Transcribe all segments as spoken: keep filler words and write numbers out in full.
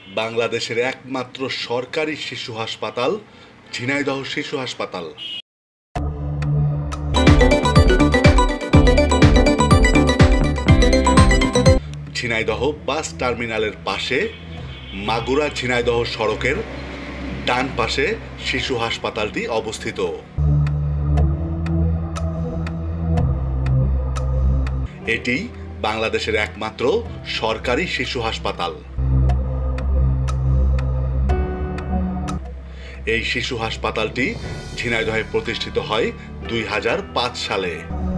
বাংলাদেশের একমাত্র সরকারি শিশু হাসপাতাল ঝিনাইদহ শিশু হাসপাতাল। ঝিনাইদহ বাস টার্মিনালের পাশে মাগুরা ঝিনাইদহ সড়কের ডান পাশে শিশু হাসপাতালটি অবস্থিত। এটি বাংলাদেশের একমাত্র সরকারি শিশু হাসপাতাল। এই শিশু হাসপাতালটি ঝিনাইদহে প্রতিষ্ঠিত হয় দুই হাজার পাঁচ সালে।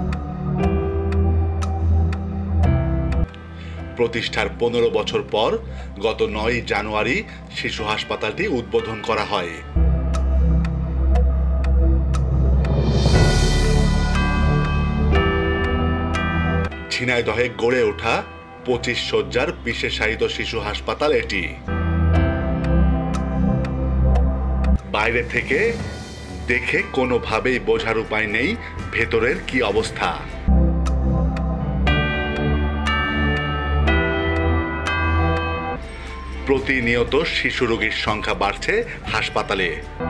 প্রতিষ্ঠার পনেরো বছর পর গত নয় জানুয়ারি শিশু হাসপাতালটি উদ্বোধন করা হয়। ঝিনাইদহে গড়ে ওঠা পঁচিশ শয্যার বিশেষায়িত শিশু হাসপাতাল এটি। বাইরে থেকে দেখে কোনোভাবেই বোঝার উপায় নেই ভেতরের কি অবস্থা। প্রতিনিয়ত শিশু রোগীর সংখ্যা বাড়ছে হাসপাতালে।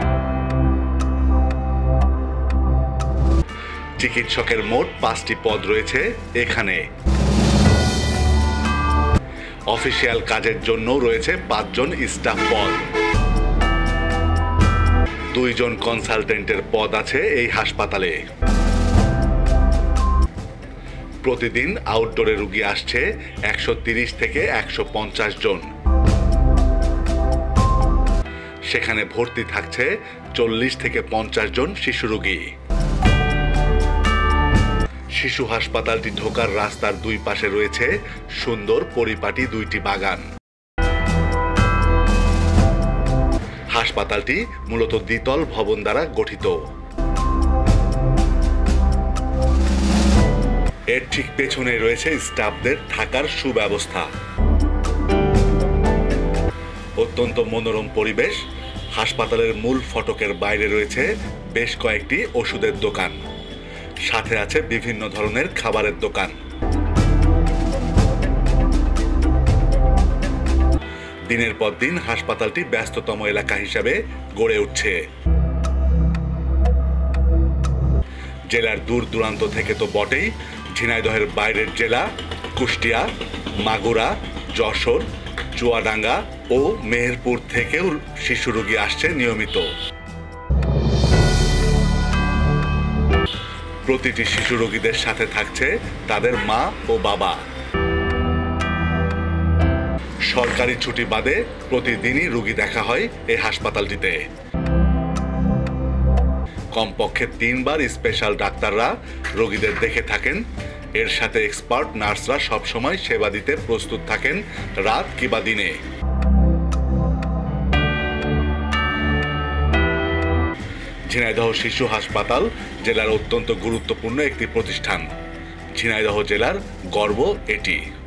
চিকিৎসকের মোট পাঁচটি পদ রয়েছে এখানে। অফিসিয়াল কাজের জন্য রয়েছে পাঁচজন স্টাফ পদ। দুইজন কনসালটেন্টের পদ আছে এই হাসপাতালে। প্রতিদিন আউটডোরে রোগী আসছে একশো তিরিশ থেকে একশো পঞ্চাশ জন। সেখানে ভর্তি থাকছে চল্লিশ থেকে পঞ্চাশ জন শিশু রোগী। শিশু হাসপাতালটি ঢোকার রাস্তার দুই পাশে রয়েছে সুন্দর পরিপাটি দুইটি বাগান। হাসপাতালটি মূলত দ্বিতল ভবন দ্বারা গঠিত। এর ঠিক পেছনে রয়েছে স্টাফদের থাকার সুব্যবস্থা। অত্যন্ত মনোরম পরিবেশ। হাসপাতালের মূল ফটকের বাইরে রয়েছে বেশ কয়েকটি ওষুধের দোকান, সাথে আছে বিভিন্ন ধরনের খাবারের দোকান। দিনের পর দিন হাসপাতালটি ব্যস্ততম এলাকা হিসেবে গড়ে উঠছে। জেলার দূর দূরান্ত থেকে তো বটেই, ঝিনাইদহের বাইরের জেলা কুষ্টিয়া, মাগুরা, যশোর, চুয়াডাঙ্গা ও মেহেরপুর থেকেও শিশু রোগী আসছে নিয়মিত। প্রতিটি শিশু রোগীদের সাথে থাকছে তাদের মা ও বাবা। সরকারি ছুটি বাদে প্রতিদিনই রোগী দেখা হয় এই হাসপাতালটিতে। কমপক্ষে তিনবার স্পেশাল ডাক্তাররা রোগীদের দেখে থাকেন। এর সাথে এক্সপার্ট নার্সরা সবসময় সেবা দিতে প্রস্তুত থাকেন, রাত কিংবা দিনে। ঝিনাইদহ শিশু হাসপাতাল জেলার অত্যন্ত গুরুত্বপূর্ণ একটি প্রতিষ্ঠান। ঝিনাইদহ জেলার গর্ব এটি।